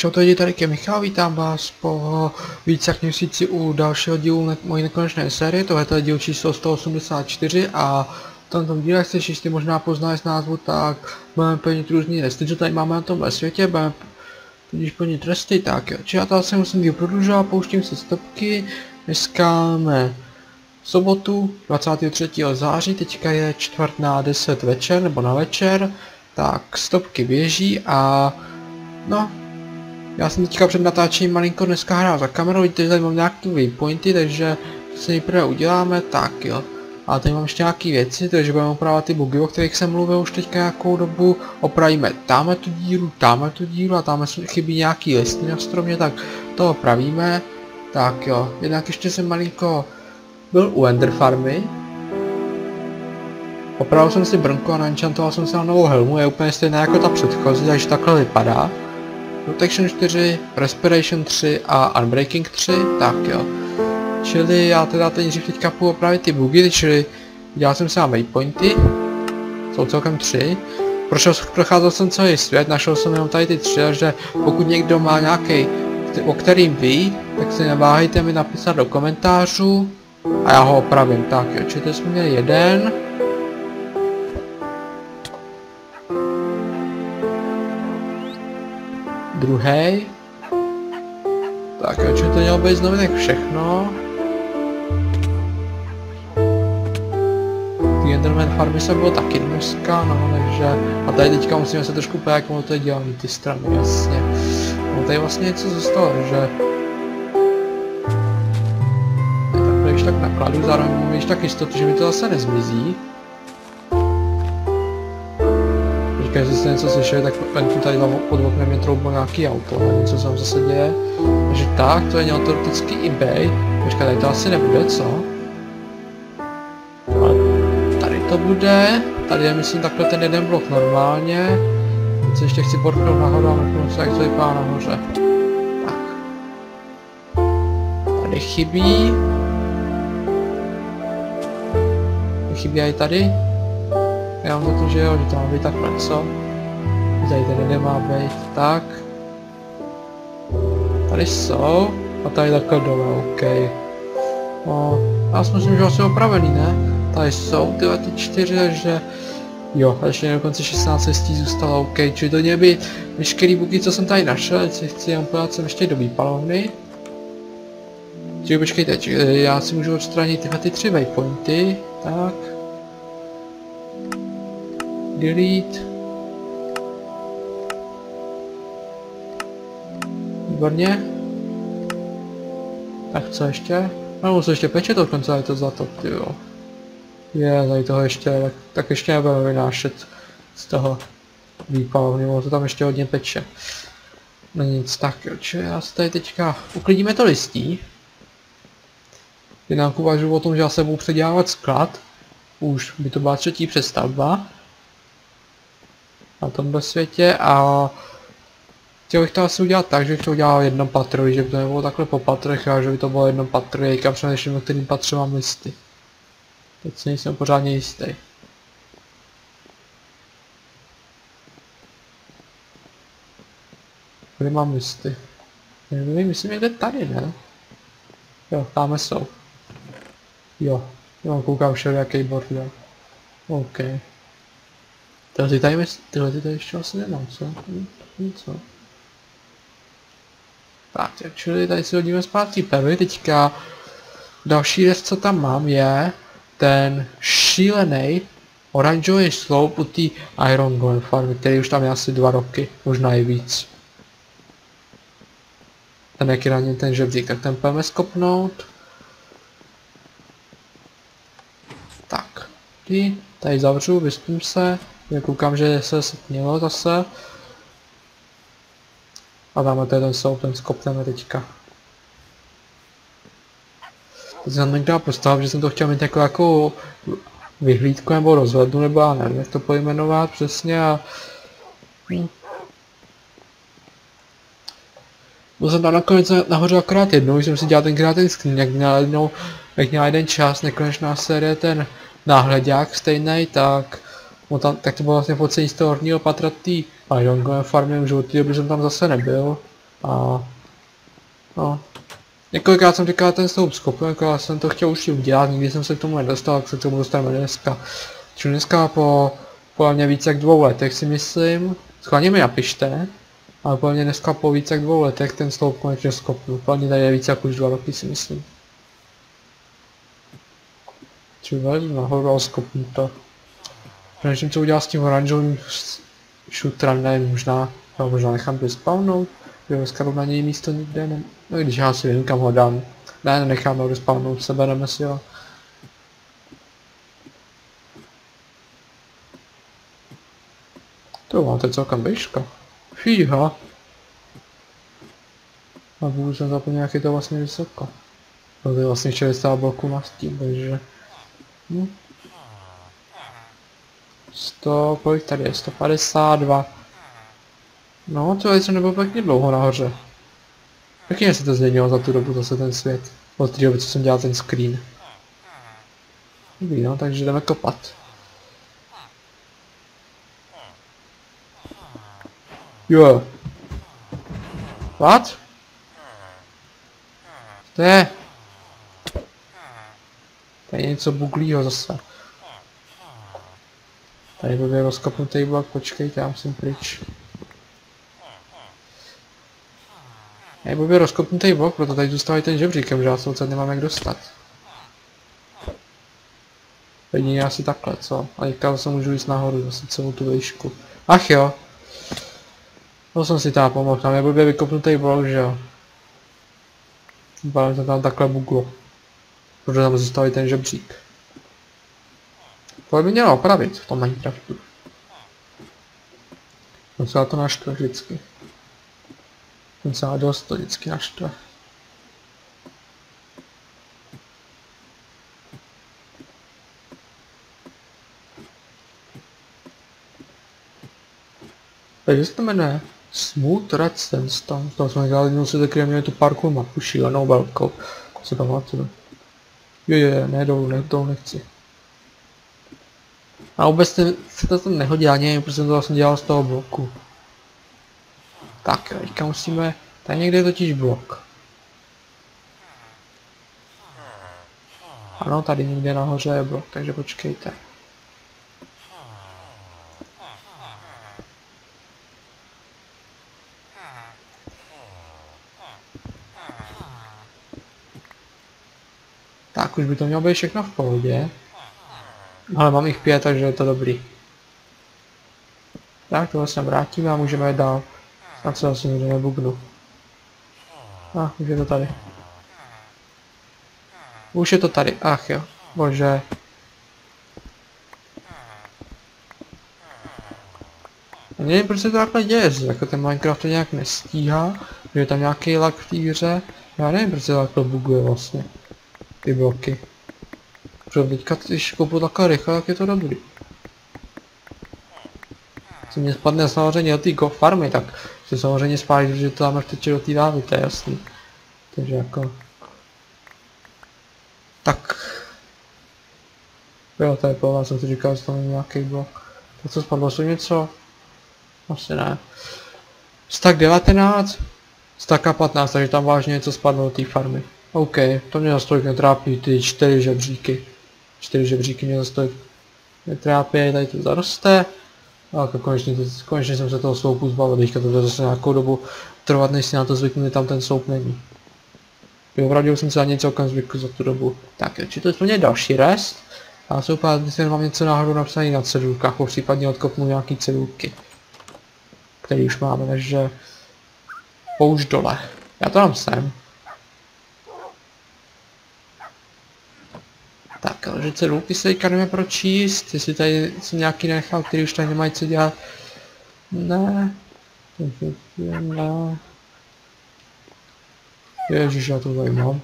Čau, tady je Michal, vítám vás po více jak měsíci u dalšího dílu mojí nekonečné série. Tohle je díl číslo 184 a v tomto díle, jak jste ještě možná poznali z názvu, tak budeme plnit různý tresty, co tady máme na tomhle světě, budeme plnit tresty, tak jo. Či já to asi musím díl prodlužovat, pouštím si stopky, dneska máme sobotu 23. září, teďka je 9:45 večer, nebo na večer, tak stopky běží a no, já jsem teďka před natáčením malinko dneska hrál za kamerou, vidíte, že tady mám nějaký waypointy, takže to si nejprve uděláme, tak jo. A tady mám ještě nějaké věci, takže budeme opravovat ty bugy, o kterých jsem mluvil už teďka nějakou dobu. Opravíme tamhle tu díru a tamhle chybí nějaký listy na stromě, tak to opravíme. Tak jo, jednak ještě jsem malinko byl u Ender Farmy. Opravil jsem si brnko a naenchantoval jsem si na novou helmu, je úplně stejná jako ta předchozí, takže takhle vypadá. Protection 4, Respiration 3 a Unbreaking 3, tak jo. Čili já teda nejdřív teďka půjdu opravit ty bugy, čili dělal jsem si na waypointy. Jsou celkem 3. Procházel jsem celý svět, našel jsem jenom tady ty 3, takže pokud někdo má nějaký, o kterým ví, tak se neváhejte mi napsat do komentářů a já ho opravím. Tak jo, čili to jsme měli jeden. Druhý. Tak jo, čili to mělo být z novinek všechno. Ty Enderman farmy se bylo taky dneska, no, takže... A tady teďka musíme se trošku pojít, jak ono to dělá ty strany, jasně. No tady vlastně něco zůstalo, že... Tak když tak nakladu, zároveň mám ještě tak jistotu, že mi to zase nezmizí. Když jste něco slyšeli, tak venku tady pod oknem mě troubilo nějaký auto, nevím, co se tam zase děje. Takže tak, to je měl teoretický eBay. Počkat, tady to asi nebude, co? Ale tady to bude. Tady je, myslím, takhle ten jeden blok normálně. Teď se ještě chci porknout nahoru a mrknout se, jak to vypadá nahoře. Tak. Tady chybí. Chybí i tady. Já mám za to, že jo, že to má být takhle, co? Tady ten jeden má být, tak. Tady jsou. A tady takhle dole, OK. No, já si myslím, že asi opravený, ne? Tady jsou tyhle ty 4, takže... Jo, a ještě dokonce 16 cestí zůstalo, OK. Čili to měly být veškerý bugy, co jsem tady našel, teď si chci jenom podat sem ještě do výpalovny. Čili počkejte, já si můžu odstranit tyhle ty 3 waypointy, tak. Delete. Výborně. Tak co ještě? No musím ještě peče to konce, je to zlato, jo. Je, tady toho ještě, tak ještě nebudeme vynášet z toho výpalovny, to tam ještě hodně peče. No nic, tak jo, či já se tady teďka uklidíme to listí. Jinak uvažuji o tom, že já se budu předělávat sklad. Už by to byla 3. přestavba na tomhle světě a chtěl bych to asi udělat tak, že bych to udělal jedno patro, že by to nebylo takhle po patrech a že by to bylo jedno patro, jak přemýšlím, o kterým patře mám listy. Teď si nejsem pořádně jistý. Kde mám listy? Nevím, myslím někde tady, ne? Jo, tamhle jsou. Jo, koukám všelijaký bordel. OK. Tyhle tady ještě asi nemám, co? Co? Tak, čili tady si hodíme zpátky perly, teďka další věc, co tam mám, je ten šílený oranžový sloup u té Iron Golem farmy, který už tam je asi 2 roky, možná i víc. Ten jak je na něm ten žebřík, tak ten půjdeme skopnout. Tak, tady zavřu, vyspím se. Já koukám, že se setmělo zase. A dáme tady ten sloup, ten skopneme teďka. Teď jsem někdo postavil, že jsem to chtěl mít jako vyhlídku nebo rozhlednu, nebo já nevím, jak to pojmenovat přesně a... Byl jsem tam nakonec nahoře akorát jednou, když jsem si dělal tenkrát ten screen, jak měla jeden čas, nekonečná série, ten náhledák stejný, tak to bylo vlastně pocení z toho horního patra té Iron Golem farmy, už od té doby jsem tam zase nebyl. A no. Několikrát jsem říkal ten sloup skopu, já jsem to chtěl už udělat, nikdy jsem se k tomu nedostal, tak se k tomu dostaneme dneska. Čili dneska po mě více jak 2 letech si myslím, schválně mi napište, ale mě dneska po více jak 2 letech ten sloup konečně skopnu, plně tady je více jak už 2 roky si myslím. Čili vlezu nahoru a skopnu to. Přemýšlím, co udělat s tím oranžovým šutrem, nevím, možná nechám respawnout. Jo, dneska na něj místo nikde ne... No i když já si vím, kam ho dám. Ne, necháme ho respawnout, sebereme si ho. To máte celkem běžka. Fíha. A vůbec jsem zapomněl, jak je to vlastně vysoko. To je vlastně 60 bloků na stín, takže... 100, kolik tady je? 152. No, to jsem nebyl pěkně dlouho nahoře. Pěkně se to změnilo za tu dobu zase ten svět. Od té doby, co jsem dělal ten screen. Dobrý, no, takže jdeme kopat. Jo. What? To je něco buglýho zase. Tady byl rozkopnutý blok, počkejte, já musím pryč. Je blbě rozkopnutý blok, proto tady zůstávají ten žebříkem, že já se odsaď nemám jak dostat. Jedině asi takhle, co? A teďka zase můžu jít nahoru, zase celou tu výšku. Ach jo. To jsem si tam pomohl, tam je blbě vykopnutý blok, že jo. Bálem to tam takhle buglo. Protože tam zůstávají ten žebřík. To by mělo opravit v tom Minecraftu. Docela to naštve vždycky. Docela dost to vždycky naštve. Takže se to jmenuje Smooth Red Sandstone. To jsme dělali jednou si taky měli tu parkour mapu šílenou velkou. To si pamatuju. Jo, ne dolů, to nechci. A vůbec se to tam nehodí ani, protože jsem to vlastně dělal z toho bloku. Tak, teďka musíme... Tady někde je totiž blok. Ano, tady někde nahoře je blok, takže počkejte. Tak, už by to mělo být všechno v pohodě. Ale mám jich 5, takže je to dobrý. Tak, tohle se vrátíme a můžeme jít dál. Snad se asi někde nebugnu. Už je to tady. Už je to tady, ach jo, bože. Já nevím, proč se to takhle děje, jako ten Minecraft to nějak nestíhá, že je tam nějaký lag v té hře. Já nevím, proč se to takhle buguje vlastně. Ty bloky. Protože teďka, když kopu takhle rychle, tak je to dobrý. Co mě spadne samozřejmě do té farmy, tak se samozřejmě spálí, protože to dáme vteče do té lávy, to je jasný. Takže jako... Tak... Jo, to je po jsem si říkal, že tam je nějaký blok. To co spadlo, jsou něco? Asi ne. Stack 19, stack 15, takže tam vážně něco spadlo do té farmy. OK, to mě zase tolik netrápí, ty 4 žebříky. 4 žebříky mě zase tolik netrápí, tady to zaroste. A konečně jsem se toho sloupu zbavil, teďka to bude zase nějakou dobu trvat, než si na to zvyknu, tam ten sloup není. Opravdu jsem se na něj celkem zvykl za tu dobu. Tak, či to je plně další rest. A se úplně, když mám něco náhodou napsané na cedulkách, případně odkopnu nějaký cedulky. Který už máme, takže... Použ dole. Já to dám sem. Tak, ale že cedulky se teďka jdeme pročíst, jestli tady jsem nějaký nechal, který už tady nemají co dělat. Ne. Ne. Ježiš, já to tady mám.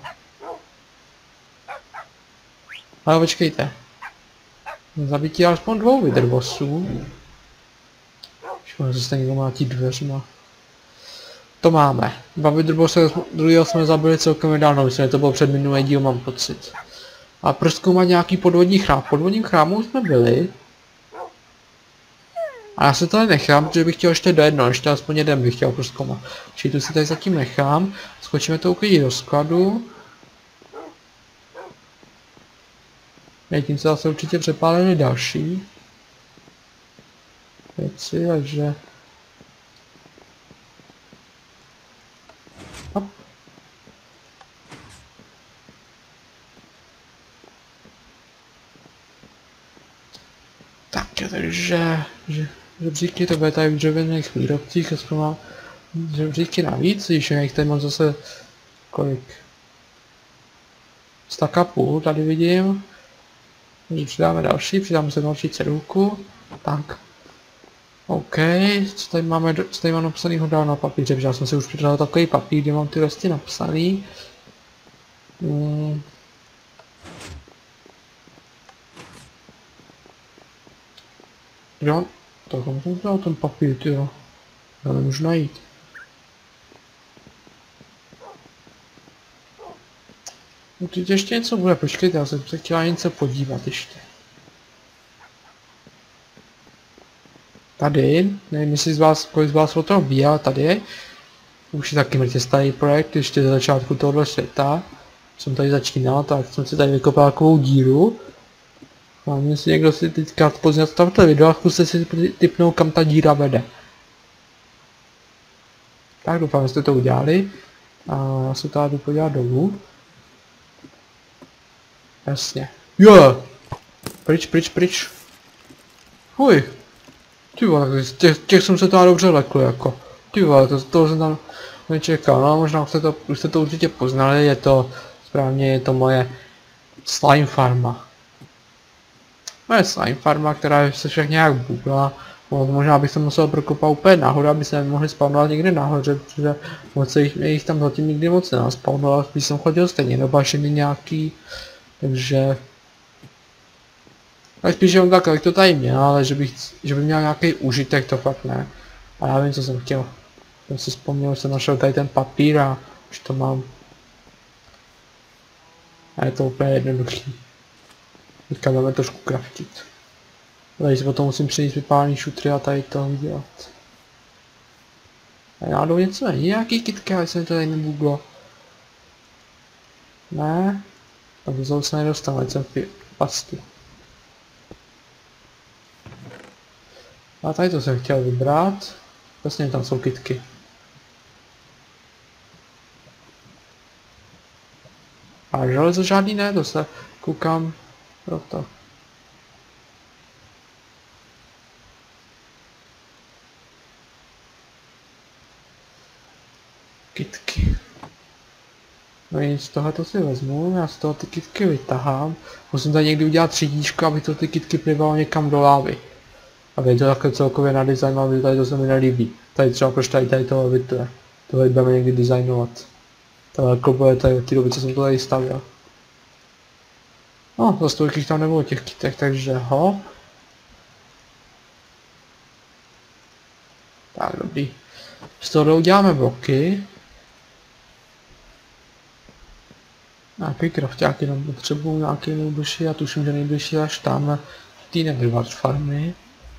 Ale počkejte. Zabití alespoň 2 vidrbosů. Škoda, že se někdo mátí dveřma. To máme. 2 vidrbosy, druhého jsme zabili celkem nedávno, myslím, že to bylo před minulý díl, mám pocit. A prozkoumat nějaký podvodní chrám. V podvodním chrámu jsme byli. A já se tady nechám, protože bych chtěl ještě do jednoho, ještě aspoň jeden bych chtěl prozkoumat. Čili tu si tady zatím nechám, skočíme to uklidit do skladu. Tím se zase určitě přepálili další věci, takže... Hop. Tak, takže... Žebříky to bude tady v dřevěných výrobcích, aspoň mám žebříky navíc, když jich tady mám zase... kolik? Staka půl tady vidím. Takže přidáme další, přidáme se další cedulku. Tak. OK, co tady máme napsanýho dál na papíře, protože já jsem si už připravil takový papír, kde mám ty vesty napsaný. Jo, tak jsem dal ten papír, tyjo. Já nemůžu najít. No teď ještě něco bude, počkejte, já jsem se chtěla něco podívat ještě. Tady, nevím jestli kolik z vás o tom ví, ale tady už je taky mrtě starý projekt, ještě ze začátku tohohle světa. Jsem tady začínal, tak jsem si tady vykopal takovou díru. Hlavně jestli někdo si teďka později stavte video a zkuste si tipnout, kam ta díra vede. Tak doufám, že jste to udělali. A já se tady jdu podívat dolů. Jasně. Jo! Pryč. Huj! Ty vole, těch jsem se tady dobře lekl jako. Ty vole, to jsem tam nečekal, no možná už jste to určitě poznali, je to správně, je to moje slime farma. Moje slime farma, která se však nějak bugla. Možná bych se musel prokopat úplně nahoru, aby se mohli spawnovat někde nahoře, protože moc jich tam zatím nikdy moc nenaspawnovat, spíš jsem chodil stejně do bašiny nějaký, takže... Ale spíš jenom tak, jak to tady měl, ale že by měl nějaký užitek, to fakt ne. A já vím, co jsem chtěl. Jsem si vzpomněl, že jsem našel tady ten papír a už to mám. A je to úplně jednoduchý. Teďka budeme trošku craftit. Tady si potom musím přinést vypálený šutry a tady to udělat. A náhodou něco není, nějaký kitky, ale se mi to tady nebuglo. Ne? Tak to se nedostanu, ať jsem pastu. A tady to jsem chtěl vybrat. Vlastně tam jsou kytky. A železo žádný ne, to se koukám proto. Kytky. No nic, z tohoto si vezmu, já z toho ty kytky vytahám. Musím tady někdy udělat třídíčko, aby to ty kytky plivalo někam do lávy. A je to takhle celkově na design, ale tady to se mi nelíbí. Tady třeba proč tady toho vytuje. Tohle budeme někdy designovat. Tohle klopuje tady od té doby, co jsem to tady stavěl. No, zase tolik jich tam nebylo těch kytek, takže ho. Tak, dobrý. Z toho uděláme bloky. Nějaký crafťák jenom potřebuju, nějaký nejbližší, já tuším, že nejbližší až tam ty Netherwatch farmy.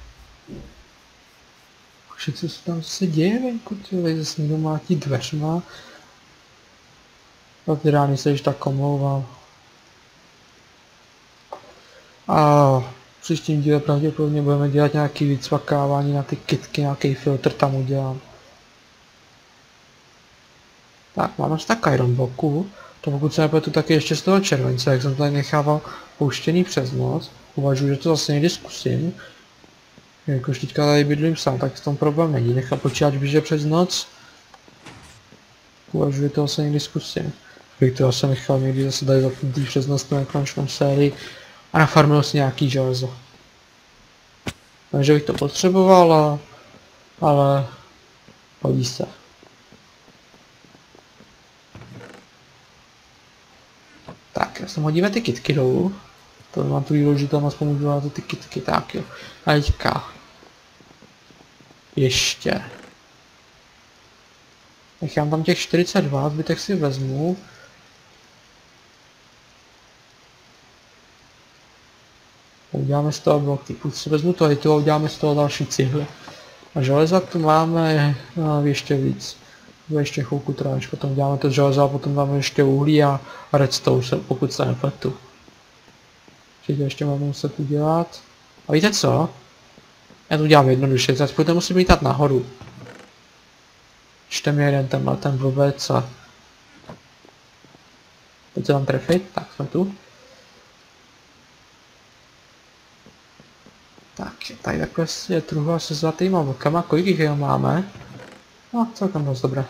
Co se tam zase děje venku, tyhle, zase někdo mátí dveřma. A ty rány se již tak omlouvám. A v příštím díle pravděpodobně budeme dělat nějaký vycvakávání na ty kytky, nějaký filtr tam udělám. Tak, máme stack iron bloku. To pokud se nepletu taky ještě z toho července, jak jsem tady nechával pouštěný přes noc. Uvažuji, že to zase někdy zkusím. Jakož teďka tady bydlím sám, tak v tom problém není. Nechám počítač běžet přes noc. Uvažuji, že to zase někdy zkusím. Bych to zase nechal někdy zase tady zapnutý přes noc na konečnou sérii. A nafarmil si nějaký železo. Takže bych to potřeboval, ale hodí se. Tak, já jsem hodíme ty kytky dolů. To mám tu výlohu, že tam aspoň můžu dát ty kytky, tak jo. A teďka. Ještě. Nechám tam těch 42, zbytek si vezmu. Uděláme z toho bloky. Pokud si vezmu to a uděláme z toho další cihly. A železa tu máme ještě víc. Ještě chvilku trvá, než potom děláme to železo a potom dáme ještě uhlí a redstone, pokud se nepletu. Ještě máme muset udělat. A víte co? Já to dělám jednoduše, aspoň to musím lítat nahoru. Čte mi jeden ten blbec a... Teď se tam trefit, tak jsme tu. Tak, tady takhle je truhla se zlatýma vlkama, kolik jich jeho máme? No, celkem dost dobré.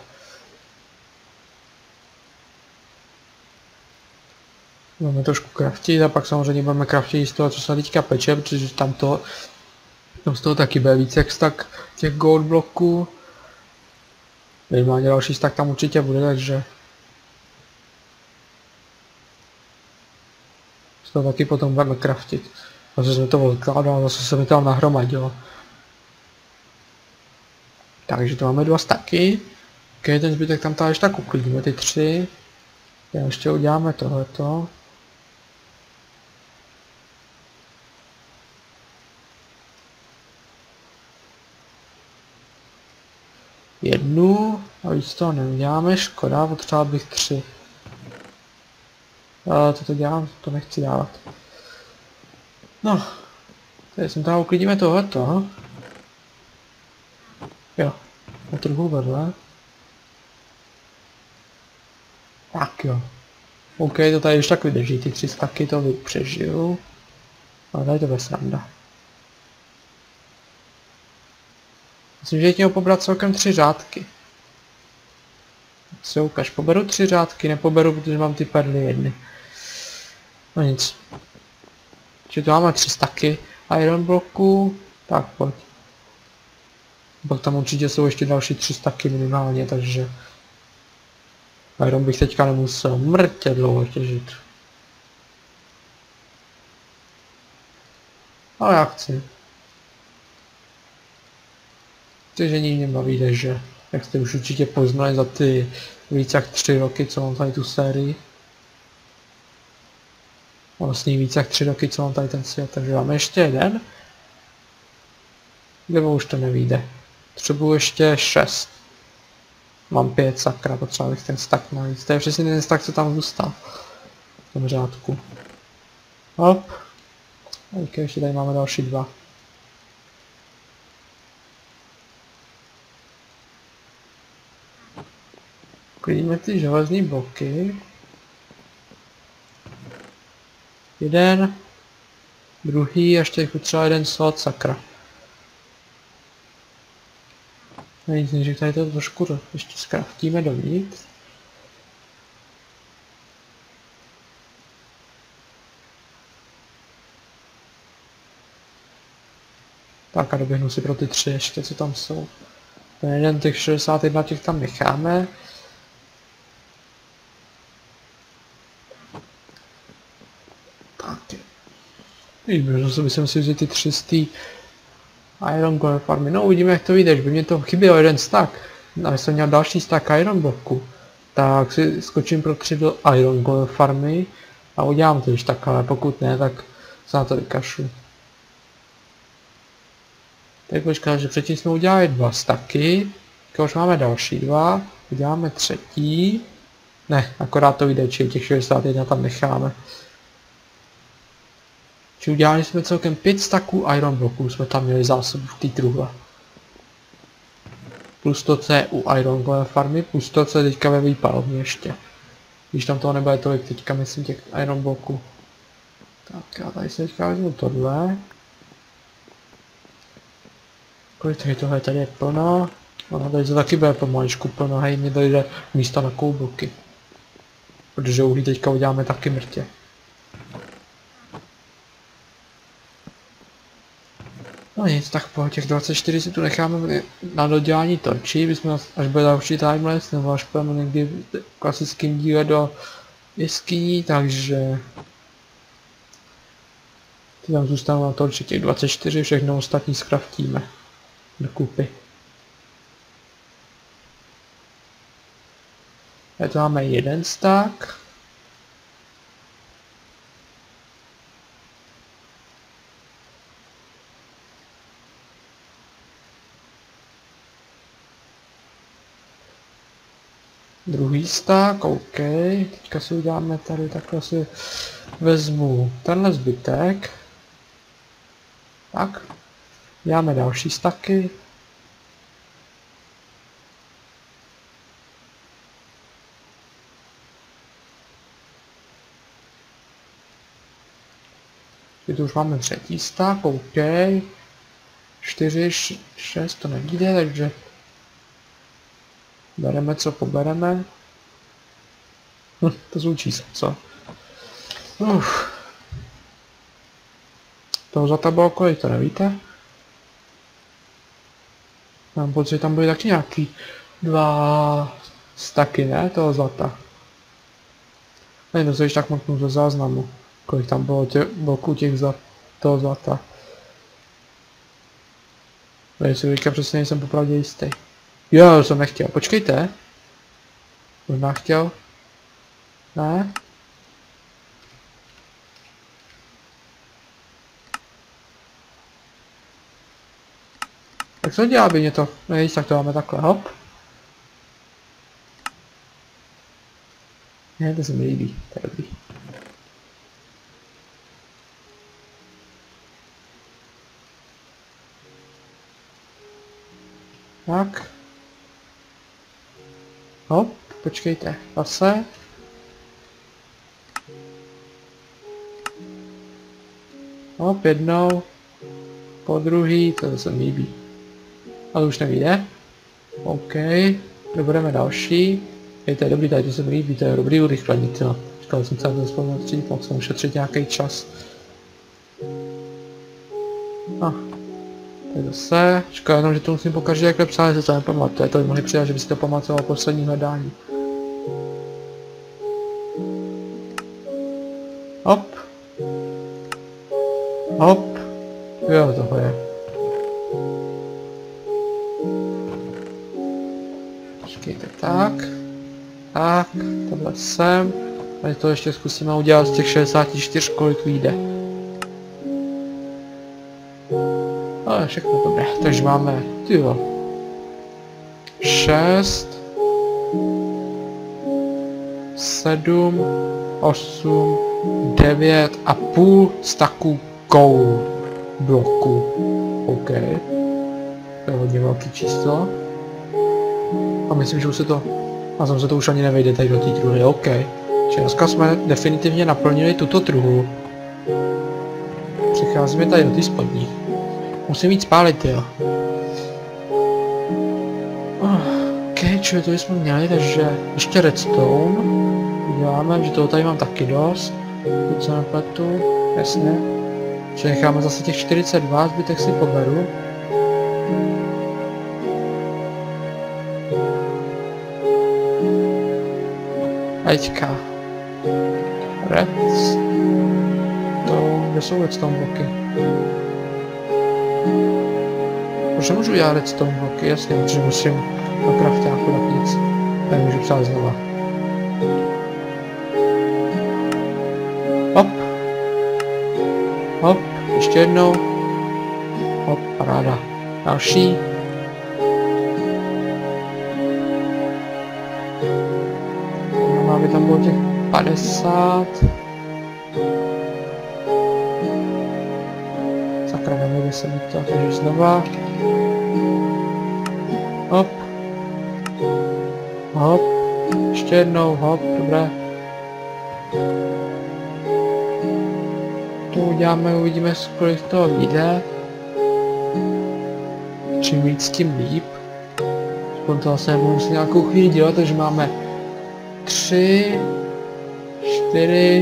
Budeme trošku craftit a pak samozřejmě budeme craftit z toho, co se teďka peče, protože tam z toho taky bude víc jak stack těch gold bloků. Minimálně další stack tam určitě bude, takže z toho taky potom budeme craftit. Zase jsme to odkládali a zase se mi tam nahromadilo. Takže to máme 2 stacky. Okay, ten zbytek tam ještě tak uklidíme, ty 3. A ještě uděláme tohleto. Jednu a víc toho neuděláme, škoda, potřeboval bych 3. To dělám, to nechci dávat. No, tady jsem tam uklidíme tohleto. Jo, na trochu vedle. Tak jo. OK, to tady ještě tak vydrží, ty 3 staky to přežiju. Ale tady to bude sranda. Myslím, že tím pobrat celkem 3 řádky. Se ukaž, poberu 3 řádky, nepoberu, protože mám ty perly jedny. No nic. Čiže tu máme 3 staky iron bloků, tak pojď. Pak tam určitě jsou ještě další 3 staky minimálně, takže iron bych teďka nemusel mrtě dlouho těžit. Ale já chci. Těžení mě baví, že jak jste už určitě poznali za ty víc jak 3 roky, co mám tady tu sérii. Vlastně víc jak 3 roky, co mám tady ten svět, takže máme ještě jeden. Nebo už to nevyjde. Potřebuji ještě 6. Mám 5, sakra, potřeba bych ten stack navíc. To je přesně ten stack, co tam zůstal. V tom řádku. Hop. Ok, ještě tady máme další 2. Klidíme ty železní bloky. Jeden. Druhý, ještě jich potřeba jeden slot, sakra. Nic než tady to trošku ještě zkraftíme dovnitř. Tak a doběhnu si pro ty 3 ještě, co tam jsou. Ten jeden těch 61 těch tam necháme. Tak. Myslím si vzít ty 3 z té Iron Golem farmy. No uvidíme, jak to vyjde, by mě to chybělo jeden stack. A jsem měl další stack Iron bloku. Tak si skočím pro 3 do Iron Golem farmy a udělám to již tak, ale pokud ne, tak se na to vykašlu. Teď počkat, že předtím jsme udělali 2 stacky, už máme další 2, uděláme 3. Ne, akorát to vyjde, či těch 61 tam necháme. Či udělali jsme celkem 5 stacků iron bloků, jsme tam měli zásobu v té truhle. Plus to, co je u Iron Golem farmy, plus to, co je teďka ve výpalovně ještě. Když tam toho nebude tolik teďka, myslím, těch iron bloků. Tak já tady si teďka vezmu tohle. Kolik tohle tady je plno. Ono tady to taky bude pomaličku plno, hej, mi dojde místa na koubloky. Protože uhlí teďka uděláme taky mrtě. No nic, tak po těch 24 si tu necháme na dodělání torčí, až bude další timeless, nebo až půjdeme někdy v klasickém díle do jeskyní, takže ty tam zůstanou na torči těch 24, všechno ostatní zkraftíme dokupy. Tady to máme jeden stack. druhý stack, OK. Teďka si uděláme tady, takhle si vezmu tenhle zbytek. Tak. Děláme další stacky. Tu už máme třetí stack, OK. 4, 6 to nevíde, takže bereme, co pobereme. To jsou čísla, co? Toho zlata bylo kolik, to nevíte? Mám pocit, že tam byly taky nějaký 2 stacky, ne? Toho zlata. Nevím, to se tak mrknu ze záznamu. Kolik tam bylo bloků toho zlata. Jestli teďka přesně nejsem popravdě jistý. Jo, jsem nechtěl. Počkejte. Možná chtěl. Ne? Tak co dělá by mě to? Nejvíc, tak to máme takhle, hop. Ne, to se mi líbí. To je dobrý. Tak. Hop, počkejte, zase. Hop, jednou. Po druhý, to se mi líbí. Ale už nevíde. OK, dobereme další. To je dobrý, tady to se mi líbí, to je dobrý urychlení, tyjo. Říkal jsem se na to vzpomenout dřív, mohl jsem ušetřit nějaký čas. Tak zase, škoda jenom, že to musím pokaždé jak psát, že se to nepamatuje, to by mohli přidat, že by si to pamatoval poslední hledání. Hop. Hop. Jo, toho je. Počkejte, tak. Tak, tohle sem. A to ještě zkusíme udělat z těch 64, kolik vyjde. Ale všechno dobré, takže máme, tyjo, 6, 7, 8, 9 a půl stacků gold bloku. OK. To je hodně velký číslo. A myslím, že už se to, a jsem se to už ani nevejde tady do té truhy, OK. Čiže dneska jsme definitivně naplnili tuto truhu. Přicházíme tady do té spodní. Musím jít spálit, jo. OK, čili to jsme měli, takže ještě redstone. Uděláme, že toho tady mám taky dost. Pokud se nepletu, jasně. Čili necháme zase těch 42, zbytek si poberu. A teďka. Kde jsou redstone bloky? Proč nemůžu dělat redstone bloky? Jasně, protože musím na craftáku dát nic. Tady můžu psát znova. Hop. Hop, ještě jednou. Hop, paráda. Další. Máme tam bylo těch 50. Sakra, nevím, se mi to, takže znova. Hop. Hop. Ještě jednou, hop, dobré. To uděláme, uvidíme, kolik toho vyjde. Čím víc, tím líp. Aspoň to vlastně nebudu muset nějakou chvíli dělat, takže máme 3, 4,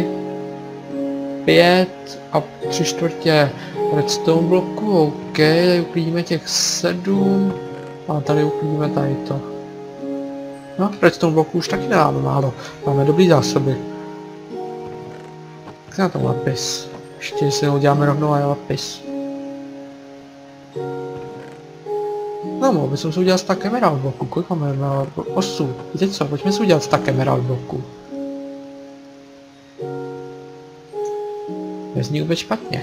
5 a 3/4 redstone bloku, OK, tady uklidíme těch 7 a tady uklidíme tady to. No, redstone bloku už taky nemáme málo, máme dobrý zásoby. Tak na to lapis, ještě si uděláme rovnou a lapis. No, mohl bych si udělat stack emerald bloku, kolik máme emerald bloku? 8, víte co, pojďme si udělat stack emerald bloku. Nezní vůbec špatně.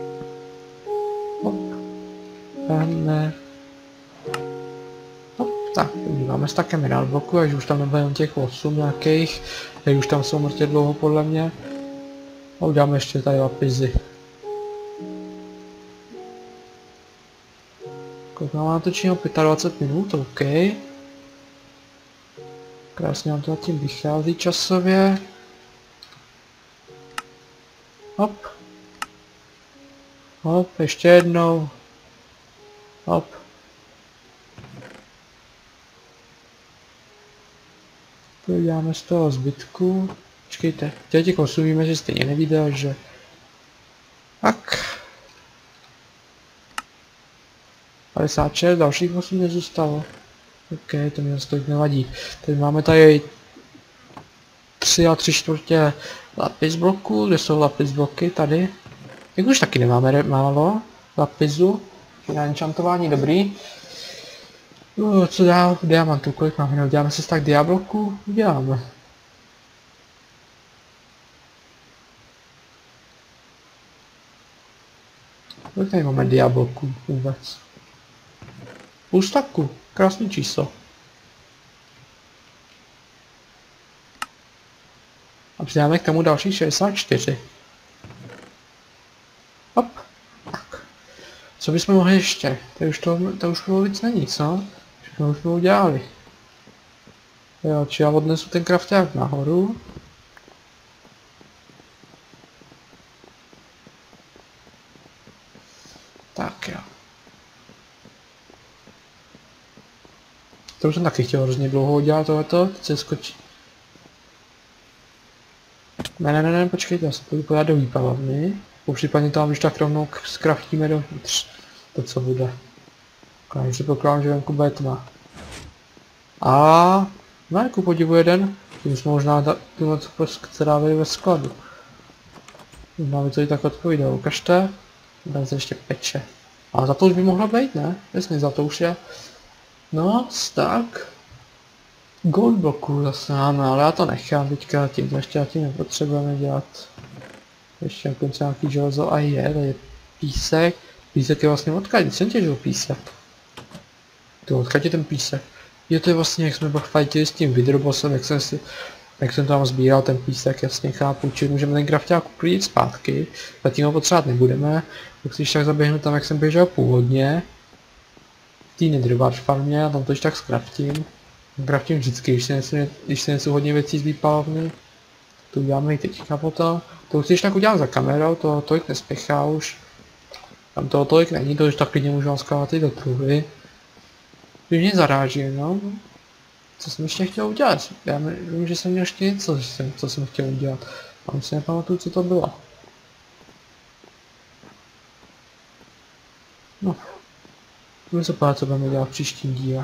Hop. Ne. Hop, Tak, podíváme se také mineral bloku, až už tam nebude jen těch 8 nějakých, tady už tam jsou mrtě dlouho podle mě. A uděláme ještě tady lapizy. Kolik mám natočeno? 25 minut, OK. Krásně nám to zatím vychází časově. Hop. Hop, ještě jednou. Hop. To uděláme z toho zbytku. Počkejte, těch 8 víme, že stejně nevíde, že... Tak. 56, dalších 8 nezůstalo. OK, to mi zase tolik nevadí. Teď máme tady 3 a 3/4 lapis bloku, kde jsou lapis bloky tady. Jak už taky nemáme málo lapisu. Na enchantování dobrý. Co dál? Diamantů, kolik máme? Uděláme si tak diabloku? Uděláme. Kolik tady máme diabloku vůbec? Půl staku, krásný číslo. A přidáme k tomu další 64. Hop. Tak. Co bychom mohli ještě? To už bylo víc není, co? Všechno už jsme udělali. Jo, či já odnesu ten krafťák nahoru. Tak jo. To už jsem taky chtěl hrozně dlouho udělat tohleto, teď se skočí. Ne, počkejte, já se půjdu podat do výpalovny. Případně tam když tak rovnou skraftíme dovnitř. To co bude. Když se pokládám, že venku bude tma. A no jako podivu jeden, tím jsme možná tuhle dávali ve skladu. Možná by to i tak odpovídalo, ukažte. Tady se ještě peče. Ale za to už by mohlo být, ne? Jasně, za to už je. No, tak. Gold bloku zase máme, ale já to nechám teďka, tím ještě tím nepotřebujeme dělat. Ještě dokonce nějaký železo a je, tady je písek. Písek je vlastně odkud, když jsem těžil písek. To odkud je ten písek? Jo, to je vlastně, jak jsme fajtili s tím vidrobosem, jak jsem tam sbíral ten písek, jasně chápu, či můžeme ten krafťák uklidit zpátky, zatím ho potřebovat nebudeme, když tak zaběhnu tam, jak jsem běžel původně, v té Netherwatch farmě, a tam to tak skraftím. Kraftím vždycky, když se něco hodně věcí z výpalovny, to uděláme i teďka potom. To už tak udělám za kamerou, to tolik nespěchá už. Tam toho tolik není, to už tak klidně můžu vám skládat i do truhy. Když mě zaráží, no. Co jsem ještě chtěl udělat? Já vím, že jsem měl ještě něco, co jsem chtěl udělat. Mám si nepamatuju, co to bylo. No. Můžu se pát, co budeme dělat v příštím díle.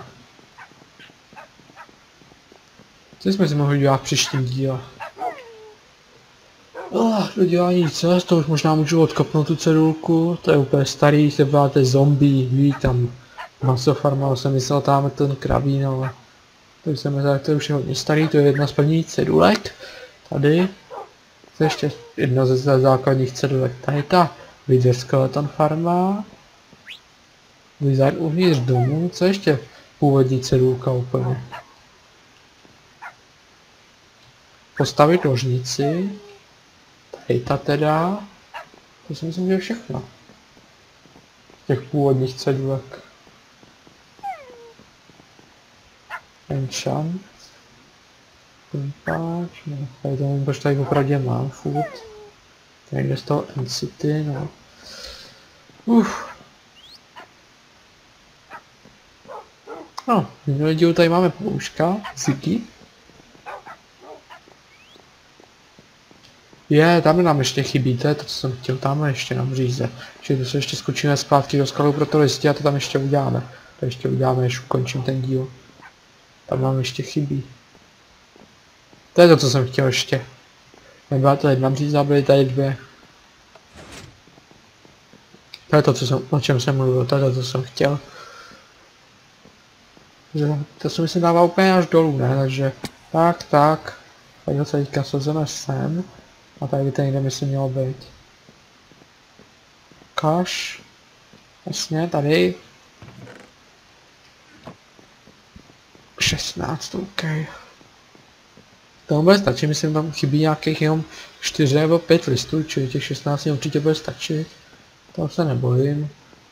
Co jsme si mohli dělat v příštím díle? Dodělání cest, to už možná můžu odkopnout tu cedulku, to je úplně starý, se báte zombie, ví tam masofarma, jsem myslel tam ten kravín, ale to už je hodně starý, to je jedna z prvních cedulek, tady, to je ještě jedna ze základních cedulek, tady ta Wither Skeleton farma, Wizard uvnitř domu, co ještě původní cedulka úplně. Postavit ložnici. Hejta teda, to si myslím, že je všechno. Těch původních cedulek. Enchant. Pimpáč, no, tady to nevím, proč tady opravdě mám furt. Tady jde z toho Encity, no. No, v minulý dílu tady máme pouška, Ziggy. Tam nám ještě chybí, to je to, co jsem chtěl, tam ještě nám říze. Čili to se ještě skočíme zpátky do skalu pro to listě a to tam ještě uděláme. To ještě uděláme, než ukončím ten díl. Tam nám ještě chybí. To je to, co jsem chtěl ještě. Nebyla to jedna říza, byly tady dvě. To je to, o čem jsem mluvil, to je to, co jsem chtěl. To se mi se dává úplně až dolů, ne? Takže tak. Tady ho teďka sozeme sem. A tady by to někde myslím mělo být. Kaš. Jasně, tady. 16, OK. To bude stačit, myslím, tam chybí nějakých jenom 4 nebo 5 listů, čili těch 16 určitě bude stačit. Tam se nebojím.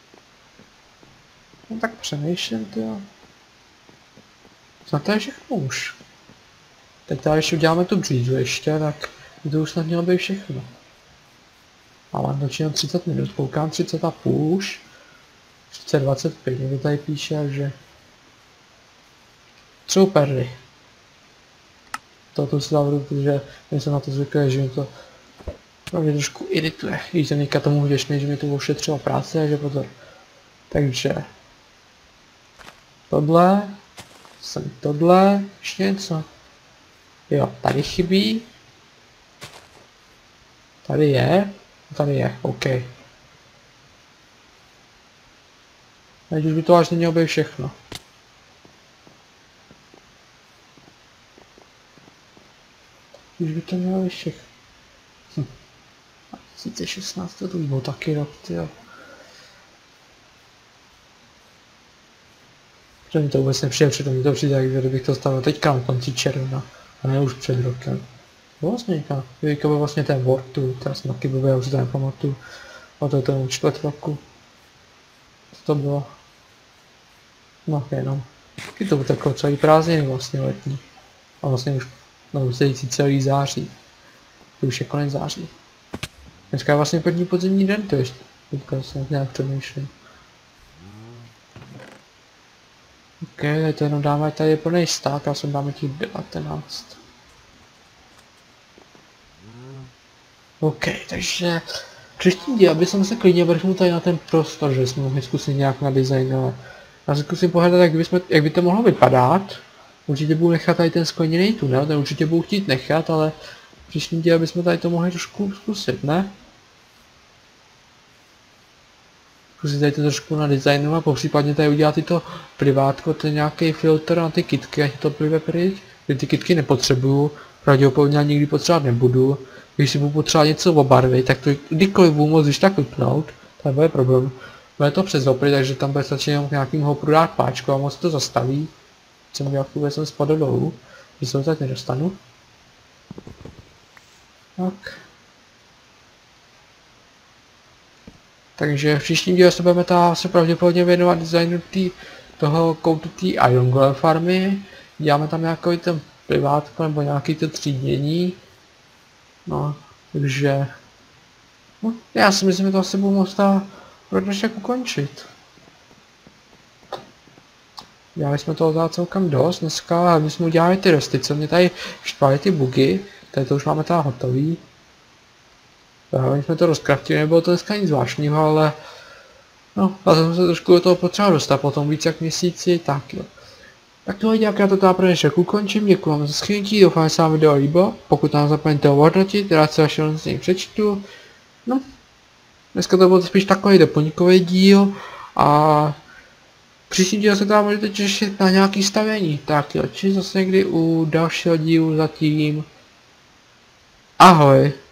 No tak přemýšlím, tyjo. Snad to je všechno už. Teď tady ještě uděláme tu břízu ještě, tak to už snad mělo být všechno. A mám točím 30 minut, koukám 30 a půl už. 30:25, někdo tady píše, že... Super. To si dávám, protože jsem na to zvyklý, že mi to mě trošku irituje. Když jsem někde tomu vděčný, že mi to ošetřilo práce, takže pozor. Takže... Tohle, ještě něco. Jo, tady chybí. Tady je, OK. Teď už by to až nemělo být všechno. Už by to mělo být všechno. 2016 to už byl taky rok, tyjo. Protože mi to vůbec nepřijde, protože mi to přijde, kdybych to stavil teďka na konci června, a ne už před rokem. Vlastně teďka byl vlastně ten World Tour, teraz jsem taky blbý, já už to nepamatuju. A to je ten čtvrt roku. Co to bylo? No jenom. Taky to uteklo celý prázdniny vlastně letní. A vlastně už narusející celý září. To už je konec září. Dneska je vlastně první podzimní den, to ještě. Teďka se nějak přemýšlím. OK, to jenom dáme, tady je plný stát, já jsem dáme těch 19. OK, takže příští díl, aby jsem se klidně vrhnul tady na ten prostor, že jsme mohli zkusit nějak nadizajnovat. Já se zkusím pohledat, jak by to mohlo vypadat. Určitě budu nechat tady ten skleněný tunel, ten určitě budu chtít nechat, ale příští díl bychom tady to mohli trošku zkusit, ne? Zkusit tady to trošku nadizajnovat a popřípadně tady udělat tyto privátko, ten nějaký filtr na ty kytky, ať to plive pryč. Ty kytky nepotřebuju, pravděpodobně ani nikdy potřebovat nebudu. Když si budu potřebovat něco obarvit, tak to kdykoliv budu moct když tak vypnout, to bude problém. Bude to přes hopry, takže tam bude stačit jenom k nějakým hopru dát páčku a moc to zastaví. Jsem udělal vůbec jsem spadl dolů, že se to tak nedostanu. Tak. Takže v příštím díle se budeme se pravděpodobně věnovat designu toho koutu té Iron Golem farmy. Děláme tam nějaký ten privátko nebo nějaký to třídění. No, takže... No, já si myslím, že to asi budu moct pro dnešek ukončit. Dělali jsme toho za celkem dost dneska, hlavně jsme udělali ty resty, co mě tady štvaly ty bugy. Tady to už máme teda hotový. Hlavně jsme to rozkraftili, nebylo to dneska nic zvláštního, ale... No, já jsem se trošku do toho potřeboval dostat potom víc jak měsíci, tak jo. Tak tohle jak já to teda pro dnešek ukončím, děkuji vám za shrnutí, doufám, že se vám video líbilo, pokud nám zapomeňte ho hodnotit, rád se vaše hodnocení přečtu. No, dneska to byl spíš takový doplňkový díl a příští díl se teda můžete těšit na nějaký stavění, tak jo, či zase někdy u dalšího dílu zatím. Ahoj!